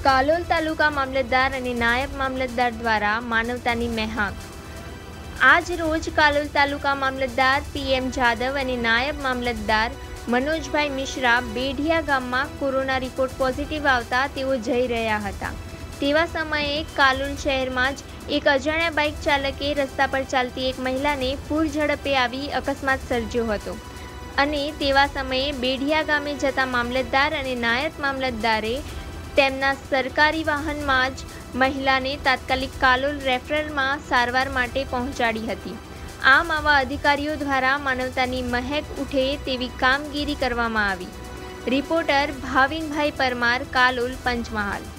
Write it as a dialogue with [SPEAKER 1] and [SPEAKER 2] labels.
[SPEAKER 1] કાલોલ તાલુકા મામલતદાર અને નાયબ મામલતદાર દ્વારા માનવતાની મહેક। આજ રોજ કાલોલ તાલુકા મામલતદાર PM જાદવ અને નાયબ મામલતદાર મનોજભાઈ મિશ્રા બેઢિયા ગામમાં કોરોના રિપોર્ટ પોઝિટિવ આવતા તેઓ જઈ રહ્યા હતા। તેવા સમયે કાલોલ શહેરમાં જ એક અજાણ્યા બાઇક ચાલકે રસ્તા પર ચાલતી એક મહિલાને પૂર ઝડપે આવી અકસ્માત સર્જ્યો હતો અને તેવા સમયે બેઢિયા ગામે જતા મામલતદાર અને નાયબ મામલતદારે તેમના સરકારી વાહનમાં જ મહિલાને તાત્કાલિક કાલોલ રેફરલમાં સારવાર માટે પહોંચાડી હતી। આમ આવા અધિકારીઓ દ્વારા માનવતાની મહેક ઉઠે તેવી કામગીરી કરવામાં આવી। રિપોર્ટર ભાવિનભાઈ પરમાર, કાલોલ, પંચમહાલ।